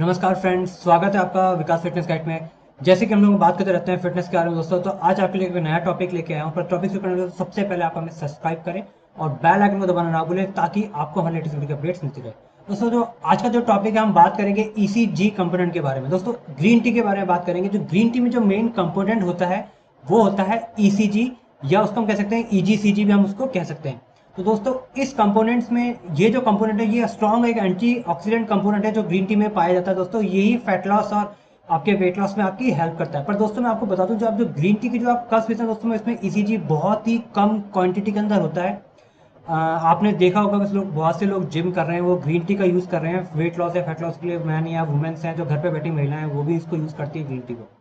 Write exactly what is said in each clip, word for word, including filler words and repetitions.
नमस्कार फ्रेंड्स, स्वागत है आपका विकास फिटनेस गाइड में। जैसे कि हम लोग बात करते रहते हैं फिटनेस के बारे में दोस्तों, तो आज आपके लिए एक नया टॉपिक लेके आया हूँ। पर टॉपिक शुरू करने के लिए सबसे पहले आप हमें सब्सक्राइब करें और बेल आइकन को दबाना ना भूलें, ताकि आपको हमारे लेटेस्ट वीडियो के अपडेट्स मिलती रहे। दोस्तों, जो आज का जो टॉपिक है, हम बात करेंगे ईसीजी कंपोनेंट के बारे में। दोस्तों, ग्रीन टी के बारे में बात करेंगे। जो ग्रीन टी में जो मेन कंपोनेंट होता है वो होता है ईसीजी, या उसको हम कह सकते हैं ईजीसीजी भी हम उसको कह सकते हैं। तो दोस्तों, इस कंपोनेंट्स में ये जो कंपोनेंट है ये स्ट्रॉन्ग एक एंटीऑक्सीडेंट कंपोनेंट है जो ग्रीन टी में पाया जाता है। दोस्तों, यही फैट लॉस और आपके वेट लॉस में आपकी हेल्प करता है। पर दोस्तों, मैं आपको बता दूं, जो आप जो ग्रीन टी की जो आप कस पीते हैं दोस्तों, में इसमें ईसीजी बहुत ही कम क्वांटिटी के अंदर होता है। आ, आपने देखा होगा कि लोग बहुत से लोग जिम कर रहे हैं, वो ग्रीन टी का यूज़ कर रहे हैं वेट लॉस या फैट लॉस के लिए। मैन या वुमेन्स हैं जो घर पे बैठी महिलाएं हैं, वो भी इसको यूज़ करती है ग्रीन टी को।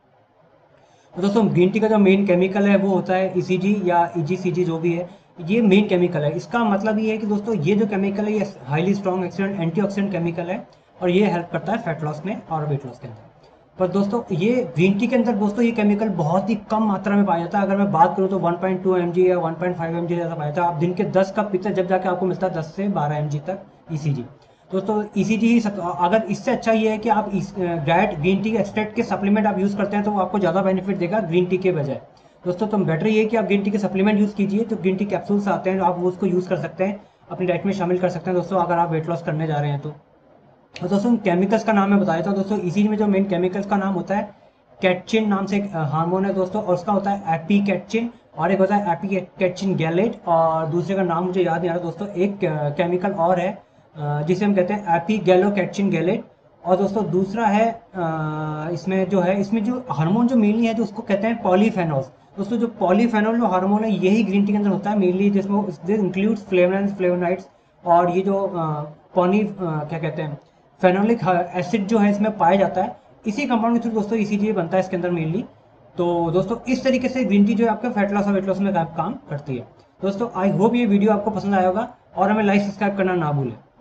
तो दोस्तों, ग्रीन टी का जो मेन केमिकल है वो होता है ईसीजी या ईजीसीजी, जो भी है ये मेन केमिकल है। इसका मतलब ये है कि दोस्तों, ये जो केमिकल है ये highly strong accident antioxidant chemical है, और ये हेल्प करता है फैट लॉस में और वेट लॉस के अंदर। पर दोस्तों, ये ग्रीन टी के अंदर दोस्तों ये केमिकल बहुत ही कम मात्रा में पाया जाता है। अगर मैं बात करूँ तो one point two M G या one point five M G जैसा पाया जाता है। आप दिन के दस कप पीते हैं, जब जाके आपको मिलता है दस से बारह एम जी तक ईसीजी। दोस्तों, ईसीजी ही सब, अगर इससे अच्छा ये है कि आप इस डाइट ग्रीन टी एक्सट्रैक्ट के सप्लीमेंट आप यूज़ करते हैं, तो वो आपको ज़्यादा बेनिफिट देगा ग्रीन टी के बजाय। दोस्तों, तो बेटर ये है कि आप ग्रीन टी के सप्लीमेंट यूज़ कीजिए। जो ग्रीन टी कैप्सूल्स आते हैं, आप वो उसको यूज़ कर सकते हैं, अपनी डाइट में शामिल कर सकते हैं दोस्तों, अगर आप वेट लॉस करने जा रहे हैं तो। और दोस्तों, केमिकल्स का नाम मैं बता देता हूँ दोस्तों। इसी में जो मेन केमिकल्स का नाम होता है, कैटचिन नाम से एक हार्मोन है दोस्तों, और उसका होता है एपीकैटचिन, और एक होता है एपीकैटचिन गैलेट, और दूसरे का नाम मुझे याद नहीं आ रहा दोस्तों। एक केमिकल और है अ, जिसे हम कहते हैं एपीगैलोकैटचिन गैलेट। और दोस्तों, दूसरा है अ, इसमें जो है, इसमें जो हार्मोन जो मेनली है, जो उसको कहते हैं पॉलीफेनोल्स। दोस्तों, जो पॉलीफेनोल जो हार्मोन है, यही ग्रीन टी के अंदर होता है मेनली, जिसमें दिस इंक्लूड्स फ्लेवोनोइड्स फ्लेवोनाइड्स, और ये जो पॉली क्या कहते हैं, फेनोलिक एसिड जो है इसमें पाया जाता है। इसी कंपाउंड के थ्रू दोस्तों इसीलिए बनता है इसके अंदर मेनली। तो दोस्तों, इस तरीके से ग्रीन टी जो है आपका फैट लॉस और वेट लॉस में काम करती है। दोस्तों, आई होप ये वीडियो आपको पसंद आया होगा, और हमें लाइक सब्सक्राइब करना ना भूलें।